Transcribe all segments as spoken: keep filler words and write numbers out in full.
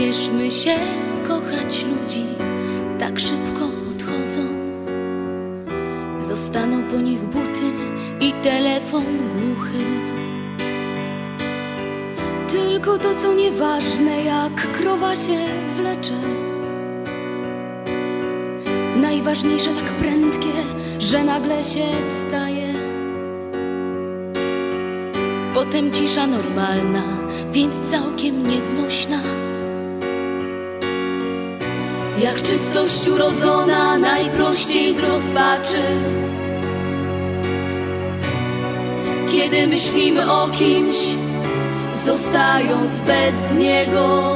Spieszmy się kochać ludzi, tak szybko odchodzą. Zostaną po nich buty i telefon głuchy. Tylko to, co nieważne, jak krowa się wlecze. Najważniejsze tak prędkie, że nagle się staje. Potem cisza normalna, więc całkiem nieznośna. Jak czystość urodzona, najprościej z rozpaczy. Kiedy myślimy o kimś, zostając bez niego.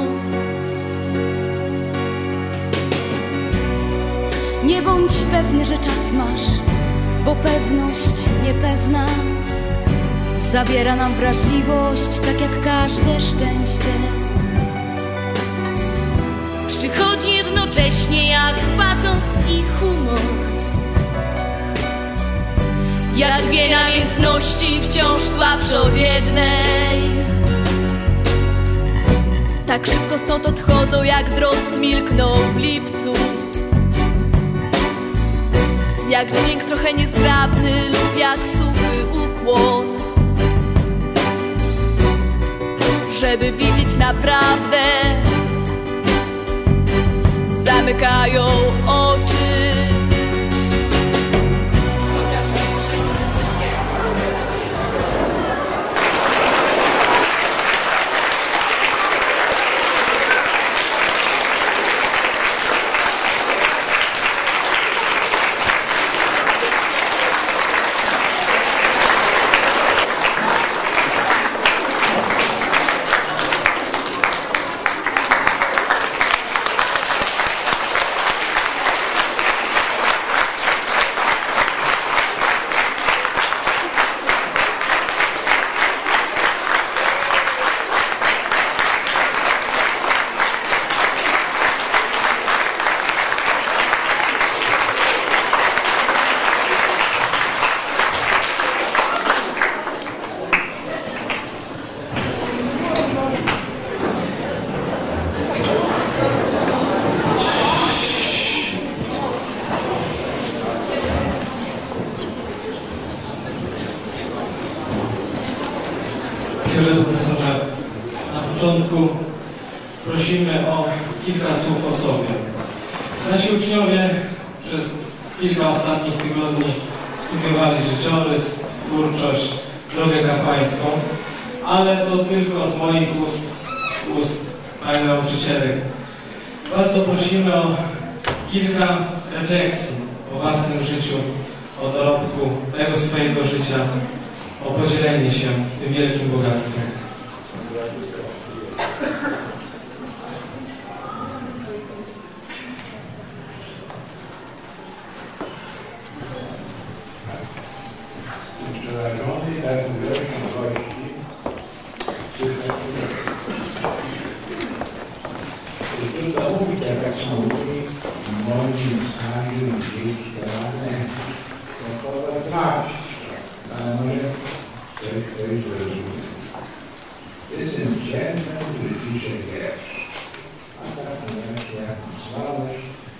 Nie bądź pewny, że czas masz, bo pewność niepewna zabiera nam wrażliwość, tak jak każde szczęście. Przychodzi jednocześnie jak patos i humor, jak dwie namiętności wciąż słabsze od jednej. Tak szybko stąd odchodzą, jak drozd milknął w lipcu. Jak dźwięk trochę niezgrabny lub jak suchy ukłon. Żeby widzieć naprawdę, zamykają oczy. Księże profesorze, na początku prosimy o kilka słów o sobie. Nasi uczniowie przez kilka ostatnich tygodni studiowali życiorys, twórczość, drogę kapłańską, ale to tylko z moich ust, z ust pani nauczycielek. Bardzo prosimy o kilka refleksji o własnym życiu, o dorobku tego swojego życia, o podzielenie się tym wielkim bogactwem. Jestem ciężką, który pisze wiersz. A tak jak ja nazwałeś,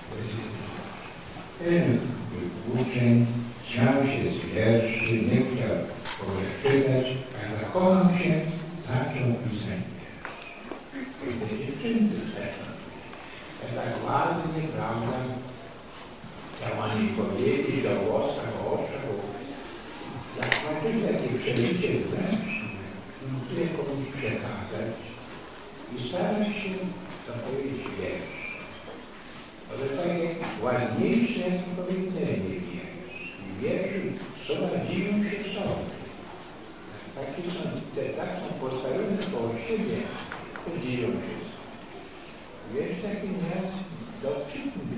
ten uczeń śmiał się z wierszy, nie chciał czytać, a zakochał się, zaczął pisać wiersz. I te dziewczynki też. Tak ładnie, prawda? Chciała mi powiedzieć o włosach, o oczach, jak zobaczyć takie przeżycie wewnętrzne, które komuś przekazać i starać się zapowiedzieć wiersz. To jest takie ładniejsze jak powiedzenie wiersz. I wierszy prowadziją się sobie. Takie są, te tak są postawione koło siebie, to dzieją się sobie. Wiersz taki nieraz dowcipny.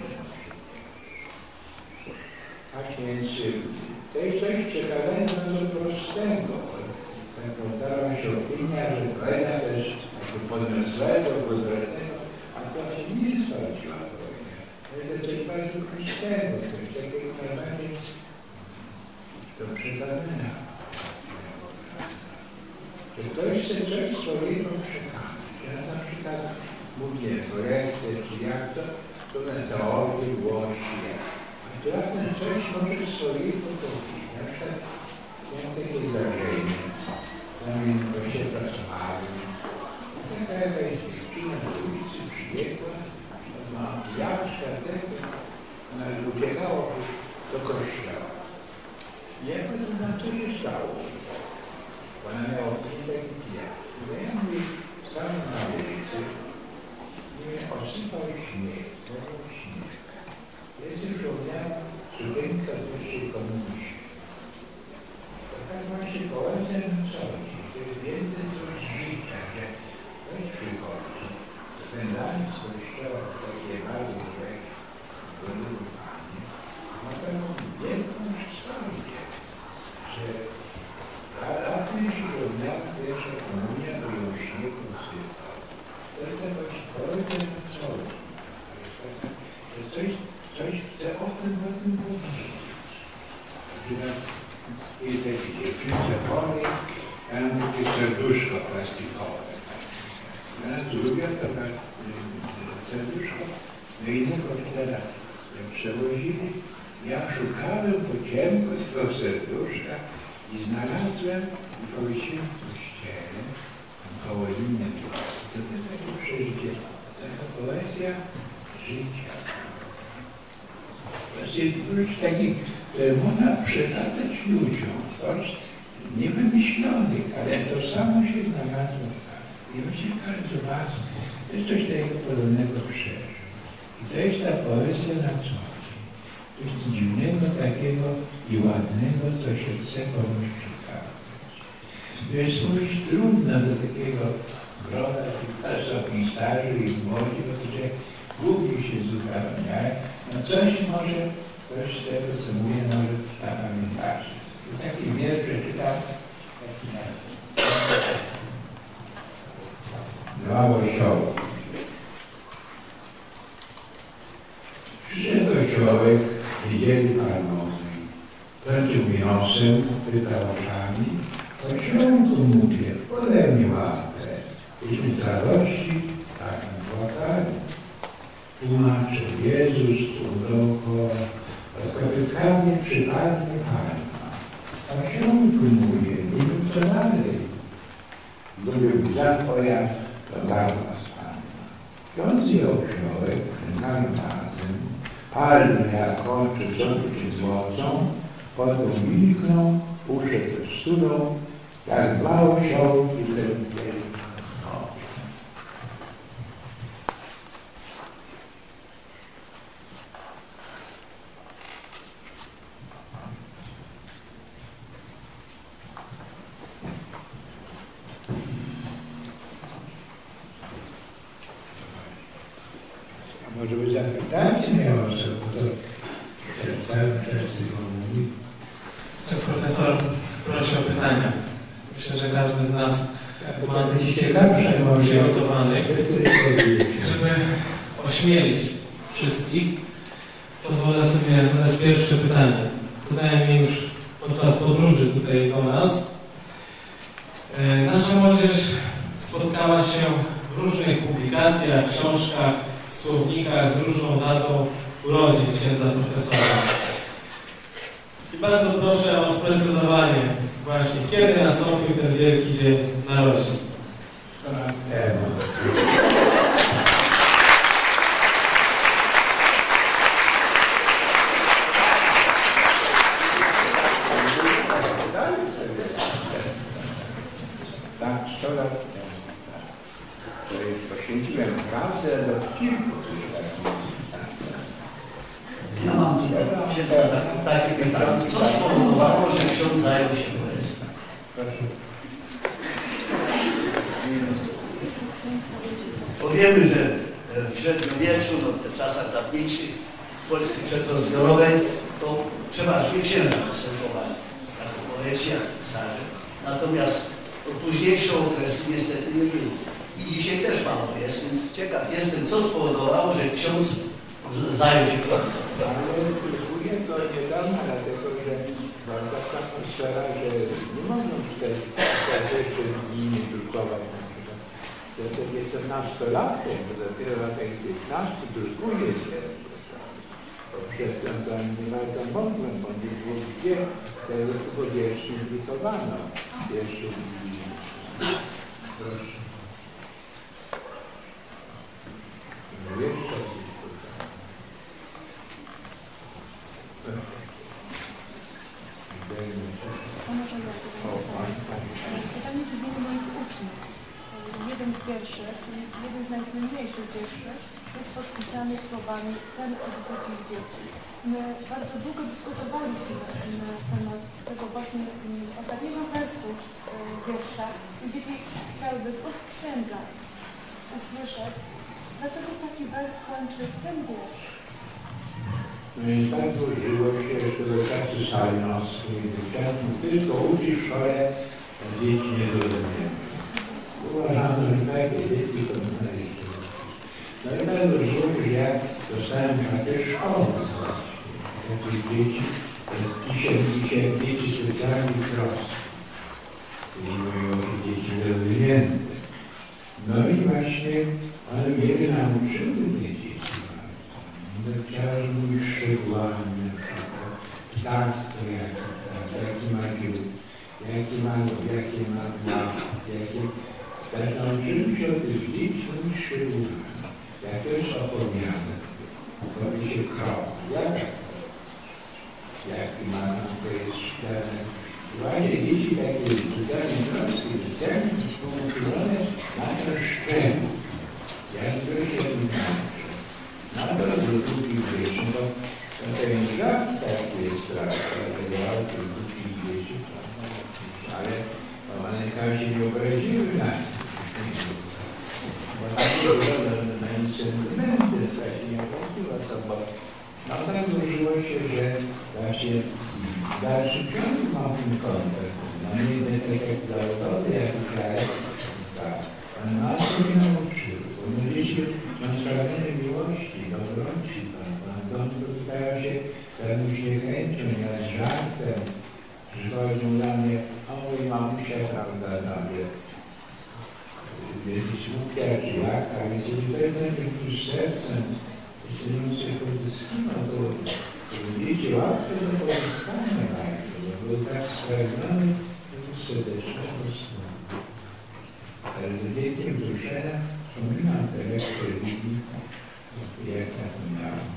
Tak więc to jest coś przekazania bardzo prostego. Tak powtarza się opinia, że wojna też jako podmiot złego, bezwrednego, a to się nie sprawdziła wojna. To jest coś bardzo prostego, coś takiego najbardziej do przekazania. Że ktoś chce coś swojego przekazać. Ja na przykład mówię korekcję, czy jak to, to na teorię głosi. A tu razem coś może swojego powiedzieć. Na przykład miałem takie zdarzenie, zamieniło się pracowałem. Taka jakaś dziewczyna z ulicy przybiegła, ma jaszka tego, ona uciekała do kościoła. I jakoś na co się stało? Ona miała taki pijak. Ja mówię, stałem na ulicy, mnie osypał śnieg, złożył śnieg. Jestem żołnierzem, studentka wyższej komunistów. To tak właśnie polecę na co chodzi. To jest więcej coś życia, że ktoś przychodzi, spędzamy z kościoła takie bardzo złe, wylubowanie, ma taką wielką historię, że razem się żołnierza pierwsza komunia, bo ją śnieg usypał. To jest to właśnie polecę na co chodzi. To jest coś, coś chcę o tym, o tym powiedzieć. Jest takie dziewczynce chory, ja mam takie serduszko plastikowe. Ja lubię to serduszko. No i tego teraz jak przewozili, ja szukałem po ciemku z tego serduszka i znalazłem i powiesiłem w kościele, koło innej. To jest takie przeżycie, taka poezja życia. Właśnie wróć takich, które można przekazać ludziom, coś niewymyślonych, ale to samo się znalazło tam. I właśnie każdy z was też coś takiego podobnego przeżył. I to jest ta poezja na co dzień. Coś dziwnego takiego i ładnego, co się chce komuś przekazać. To jest coś trudno do takiego grona pisarzy i młodzi, bo to się gubi się zupełnie. No coś może, coś z tego, co mówię, może zapamiętacie. I taki wiersz przeczytam, taki na dwa osiołki. Przyszedł osiołek, widzieli panowie. Kończył nosem, pytał oczami. Osiołku mówię, podaj mi łapę. Byśmy z radości razem płakali. Tłumaczy Jezus tu dookoła, z kobietami przypadnie Pana. A książku mówię, nie wiem co dalej. Lubię za Twoja, to dawna z Pana. Ksiądz ją wziąłek, przynajmniej razem, palmy jak oczy sobie się złocą, potem milkną, uszy też sudą, jak dwa osiołki ten może by zapytacie mnie o co, bo to czytałem też tylko mówi. Przez profesor prosi o pytania. Myślę, że każdy z nas ma takich kilka przygotowanych, żeby ośmielić wszystkich. Pozwolę sobie zadać pierwsze pytanie. Zadałem je już podczas podróży tutaj do nas. Nasza młodzież spotkała się w różnych publikacjach, książkach, słownikach z różną datą urodzin księdza profesora. I bardzo proszę o sprecyzowanie właśnie, kiedy nastąpił ten wielki dzień narodzin. Tak, sto lat temu. Poświęciłem pracę do kilku. Ja mam tutaj takie pytanie. Co spowodowało, że ksiądz zajął się poezją? Powiemy, że w średniowieczu, no w tych czasach dawniejszych, w Polsce przedrozbiorowej, to przeważnie księża występowali jako poeci, jak pisarze. Natomiast późniejsze okresy niestety nie były. I dzisiaj też mało jest, więc ciekaw jestem, co spowodowało, że ksiądz zajął się poezją. Ale próbuję to niedawno, dlatego że mam taka atmosfera, że nie można tutaj rzeczy nimi drukować. Ja też jestem nastolatkiem, bo dopiero w latach piętnastu drukuję się. Bo przedtem to nie bardzo mogłem, bo nie było gdzie tego tylko wierszy drukowano. Wierszy proszę. Jeszcze pytanie to wielu moich uczniów. Jeden z wierszy, jeden z najsłynniejszych wierszy jest podpisany słowami ten od drugich dzieci. My bardzo długo dyskutowaliśmy na temat tego właśnie ostatniego wersu wiersza i dzieci chciałyby z ust księdza usłyszeć, dlaczego taki wers kończy ten wiersz. No i tak złożyło się, że do czasu salinoskiej, tylko uczy w szkole, a dzieci nie rozumieją. Uważano, że takie dzieci powinny się. No i tak złożyło się, że ja dostałem takie szkoły takich dzieci, dzisiaj, dzisiaj dzieci specjalnie proste. I mówią, że dzieci rozwinięte. No i właśnie, ale wiele nauczyły mnie dzieci. Chciałem mówić szczegółami, na przykład tak, to jaki, tak, jaki ma dziób, jaki ma, jakie ma dwa, jakie... Tak nauczyłem się o tych dzieci mówić szczegółami. Jak to jest opowiadane, robi się krowa. Jaka jaki ma tam, to jest ten... Właśnie dzieci takie specjalnie polskie, specjalnie współczulone na to szczęście. Jak to się tym nauczy. No to do drugich dzieci, bo ten żart taki jest straszny, ale tych drugich dzieci, ale one chyba się nie obraziły na nich. Bo tak się na sentymenty strasznie nie obraziła to, bo no tak złożyło się, że właśnie w dalszym ciągu mam ten kontakt. No nie jeden tak jak dla urody, jak i kraj, tak. Ale nas to nie nauczyły, bo my dzieci mam sprawione miłości, dobroci, pan dom to stała się całą uśmiechęcią, nie z żartem. Przychodzą dla mnie, o mój mamusia, prawda, nawet jest głupia, czy jaka, ale sobie to jest już sercem, jeśli nie chcę pozyskać, to dzieci łatwe do pozyskania bardzo, bo były tak spragnione do serdecznego snu. Ale z dzieckiem duszenia wspominam te lekcje religii, jak ja to miałem.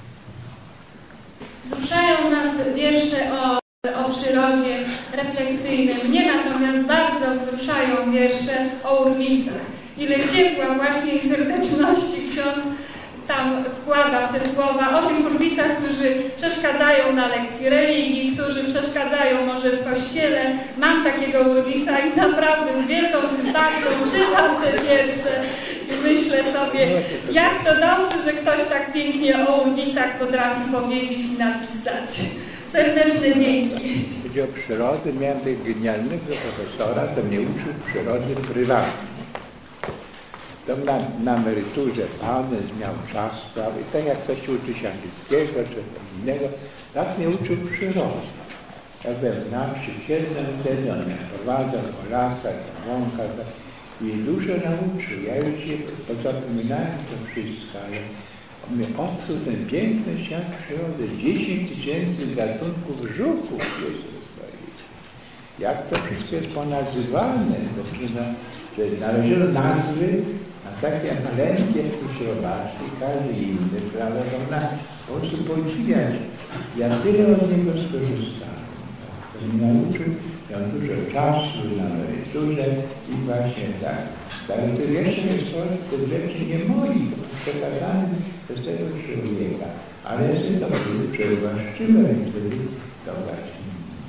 Wzruszają nas wiersze o, o przyrodzie refleksyjne. Mnie natomiast bardzo wzruszają wiersze o urwisach. Ile ciepła właśnie i serdeczności ksiądz tam wkłada w te słowa o tych urwisach, którzy przeszkadzają na lekcji religii, którzy przeszkadzają może w kościele. Mam takiego urwisa i naprawdę z wielką sympatią czytam te wiersze i myślę sobie, jak to dobrze, że ktoś tak pięknie o urwisach potrafi powiedzieć i napisać. Serdeczne dzięki. Chodzi o przyrodę, miałem tego genialnego profesora, to mnie uczył przyrody prywatnej. To na, na emeryturze pan miał czas, prawie, tak jak ktoś uczy się angielskiego czy innego, tak mnie uczył przyrody. Ja byłem na wsi, siedem wtedy, on mnie prowadzał po lasach, po łąkach i dużo nauczył. Ja już się pozapominałem to wszystko, ale on mnie odkrył ten piękny świat przyrody. dziesięć tysięcy gatunków żuków jest w swojej. Jak to wszystko jest ponazywane, że należą nazwy na takie maleńkie robaczki, każdy inny, prawda, można po prostu podziwiać. Ja tyle od niego skorzystałem. To mi nauczył, miał dużo czasu na emeryturze i właśnie tak. Ale to jeszcze jest to rzeczy nie moich, przekazane przez tego człowieka. Ale sobie to wtedy przewłaszczyłem i wtedy to właśnie.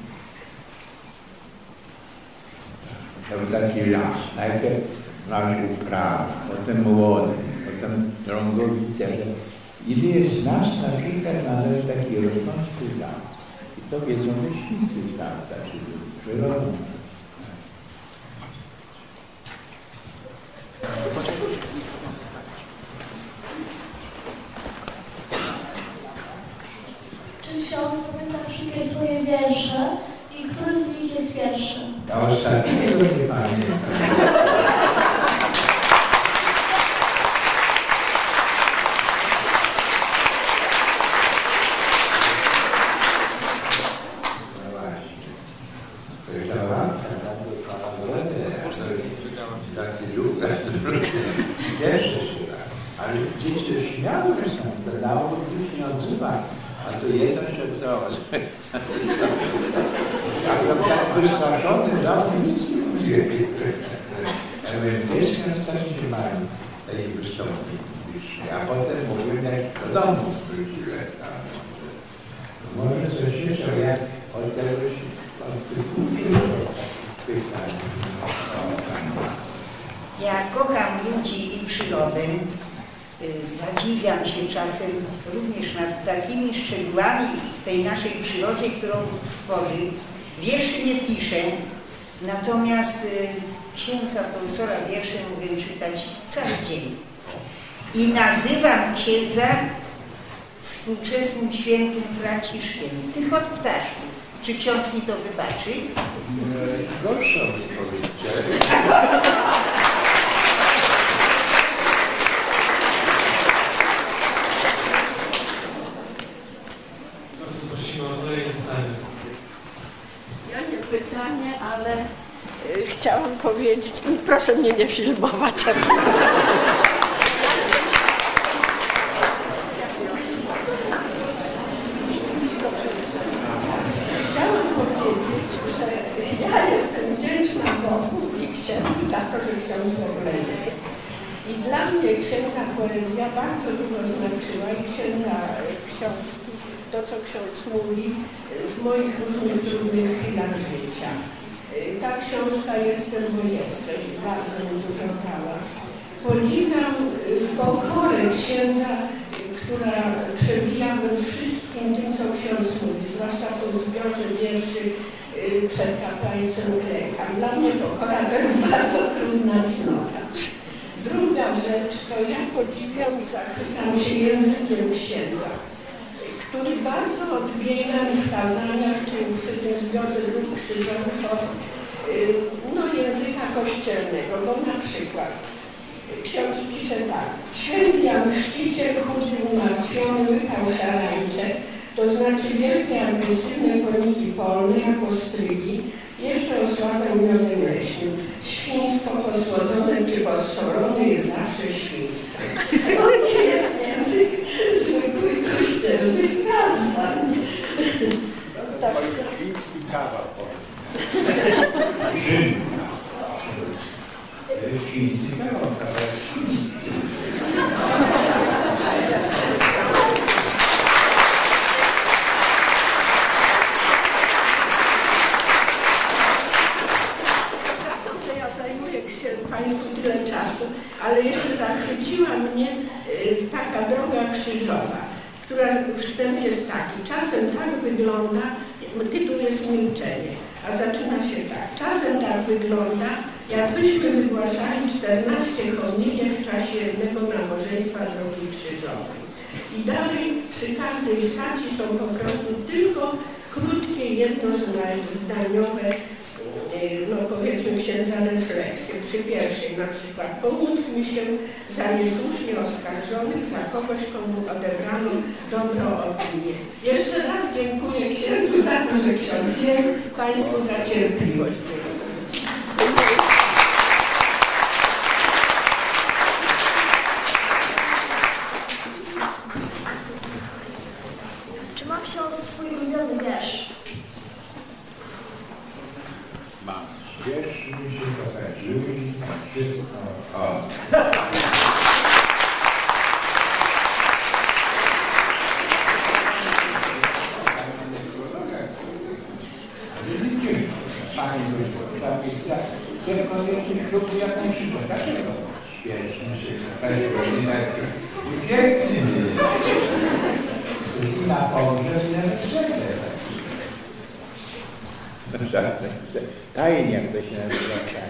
To był taki las. Najpierw masz uprawę, potem młody, potem drągowice. Ile jest nas na przykład należy taki rosnący las. I to wiedzą myślicy z lasa, czyli przyrodą. Czy ksiądz pamięta wszystkie swoje wiersze i który z nich jest pierwszy? A ostatniego nie pamiętam. takie długie, cieszę się tak. Ale gdzieś to śmiały są, to dało gdzieś nie odzywa. A to jedno się co? A to jak wystraszony, dał nic nie mówię. Europejskie strasznie mają takie wystąpienia. A potem mówiłem, jak do domu wróciłem. Może coś jeszcze, jak od tego się od tych pytań. Ja kocham ludzi i przyrodę. Zadziwiam się czasem również nad takimi szczegółami w tej naszej przyrodzie, którą stworzył. Wierszy nie piszę, natomiast księdza profesora wiersze mogę czytać cały dzień. I nazywam księdza współczesnym świętym Franciszkiem. Tych od ptaszków. Czy ksiądz mi to wybaczy? Gorszą odpowiedzieć. Ja nie pytanie, ale y, chciałam powiedzieć, proszę mnie nie filmować. Chciałam powiedzieć, że ja jestem wdzięczna Bogu i księdzu za to, że ksiądz w ogóle jest. I dla mnie księdza poezja bardzo dużo znaczyła i księdza książki, to co ksiądz mówi, w moich różnych trudnych chwilach życia. Ta książka Jestem, bo jesteś, bardzo mi dużo dała. Podziwiam pokorę księdza, która przebija we wszystkim tym, co ksiądz mówi, zwłaszcza w tym zbiorze wierszy przed kapłaństwem Greka. Dla mnie pokora to jest bardzo trudna cnota. Druga rzecz, to ja podziwiam i zachwycam się językiem księdza, który bardzo odbiega w kazaniach, czy w tym zbiorze dróg krzyżowych od no, języka kościelnego, bo na przykład ksiądz pisze tak: Święty Jan Chrzciciel, chudy, umartwiony, łykał szarańcze, to znaczy wielkie agresywne koniki polne, jak ostrygi, jeszcze osładzał miodem leśnym. Świństwo posłodzone czy posolone jest zawsze świństwem. To nie jest język zwykłych kościelnych kazań. Tak samo. Świński kawał. Świński kawał, kawał. Państwu tyle czasu, ale jeszcze zachwyciła mnie taka droga krzyżowa, która wstęp jest taki. Czasem tak wygląda, tytuł jest Milczenie, a zaczyna się tak. Czasem tak wygląda, jakbyśmy wygłaszali czternaście homilię w czasie jednego nabożeństwa drogi krzyżowej. I dalej przy każdej stacji są po prostu tylko krótkie, jednozdaniowe, no powiedzmy księdza refleksje. Przy pierwszej na przykład: pomódlmy się za niesłusznie oskarżonych, za kogoś, komu odebrano dobrą opinię. Jeszcze raz dziękuję księdzu za to, że ksiądz jest, Państwu za cierpliwość. Czy ma ksiądz swój ulubiony wiersz? Mam. Wierszy mi się pokazały, wszystko. O. Pani tylko jeszcze klub jakąś szybę. Dlaczego? Świetnie się i pięknie i na pogrzeb i na wesele. Tajnie, jak to się nazywa.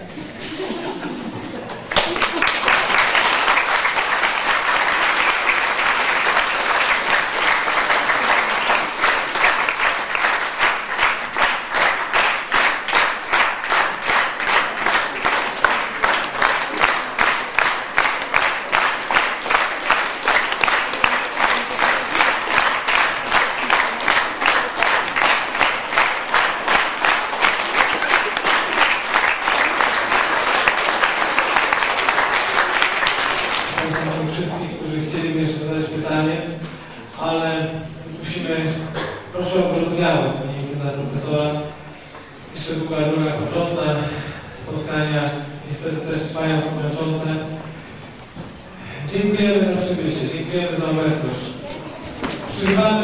jeszcze długa droga powrotna, spotkania niestety też trwają, są męczące. Dziękujemy za przybycie, dziękujemy za obecność. Przeżywamy,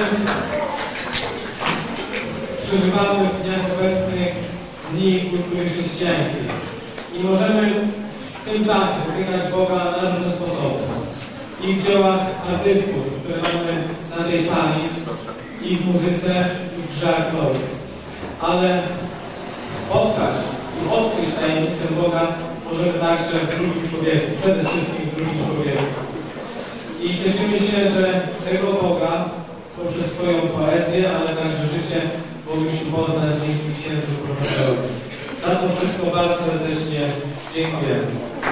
przeżywamy w dniach obecnych dni kultury chrześcijańskiej i możemy w tym czasie dotykać Boga na różne sposoby. I w dziełach artystów, które mamy na tej sali, i w muzyce, i w grze aktorów. Ale spotkać i odkryć tajemnicę Boga możemy także w drugim człowieku, przede wszystkim w drugim człowieku. I cieszymy się, że tego Boga poprzez swoją poezję, ale także życie mogliśmy poznać dzięki księdzu profesorowi. Za to wszystko bardzo serdecznie dziękujemy.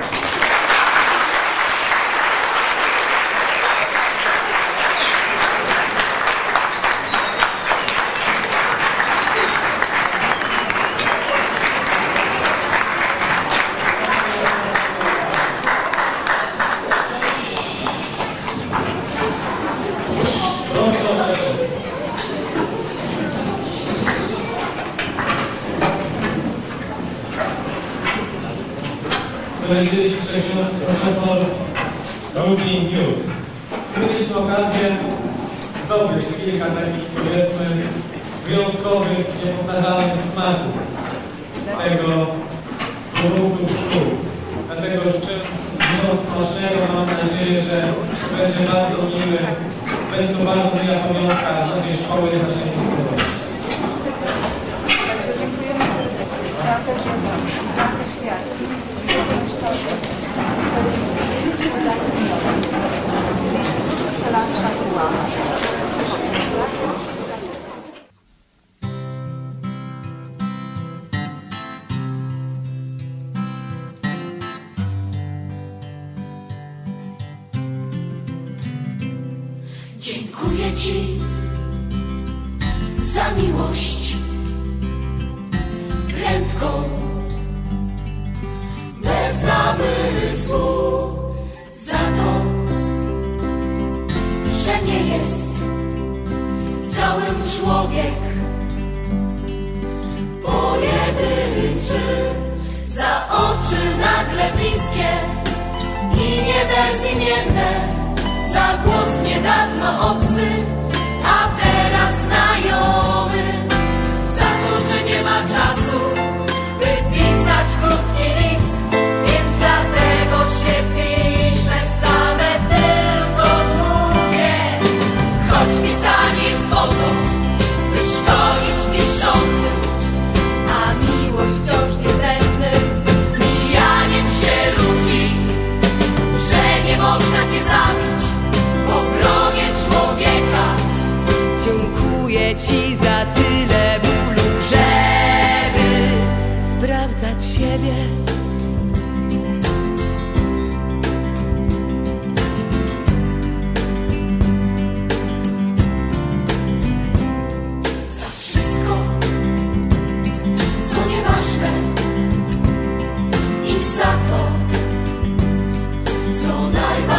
Powiedzieliśmy przez profesor Ruby Newt. Mieliśmy okazję zdobyć kilka takich, powiedzmy, wyjątkowych, niepowtarzalnych smaków tego produktu pszczół. Dlatego życząc smacznego, mam nadzieję, że będzie bardzo miły, będzie to bardzo miła pamiątka z naszej szkoły i naszej miejscowości. Także dziękujemy serdecznie za te żądania, za te kwiatki. To jest dzielniczy dla tych przelansza była. Dziękuję Ci za miłość prędką, bez namysłu, za to, że nie jest całym człowiek pojedynczy, za oczy nagle bliskie i nie bezimienne, za głos niedawno obcy, a teraz znajomy, za to, że nie ma czasu, by pisać krótki list, więc dlatego się pisze same tylko długie. Choć pisanie jest wodą, by szkodzić piszącym, a miłość wciąż niezręcznym mijaniem się ludzi, że nie można Cię zabić w obronie człowieka. Dziękuję Ci za tyle bólu, żeby sprawdzać siebie. Za wszystko, co nieważne, i za to, co najważniejsze.